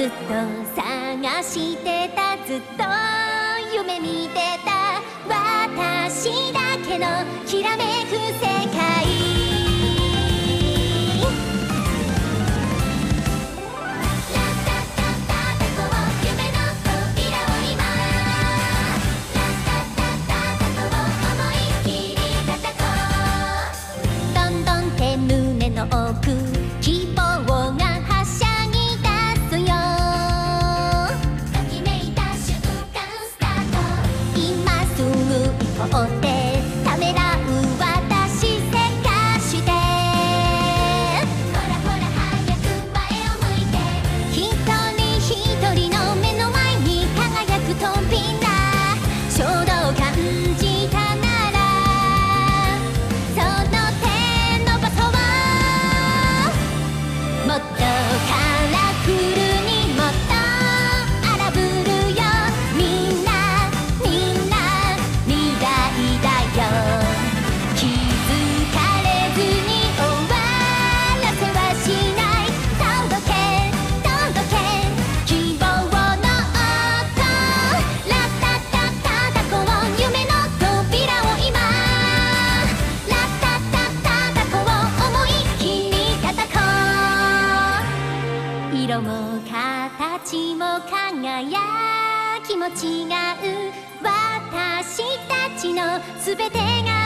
ずっと探してた、ずっと夢見てた、私だけのきらめく世界。奥希望がはしゃぎ出すよ。ときめいた瞬間スタート。今すぐ行こうってためらう私せかして。ほらほら早く前を向いて。一人一人の目の前に輝く扉。衝動を感じたならその手伸ばそう。もっとカラフルにもっと荒ぶるよ。みんなみんな未来だよ。気づかれずに終わらせはしない。届け届け希望の音。ラッタッタッタ叩こう夢の扉を今。ラッタッタッタ叩こう思いっきり叩こう。色も形も輝きも違う私たちのすべてが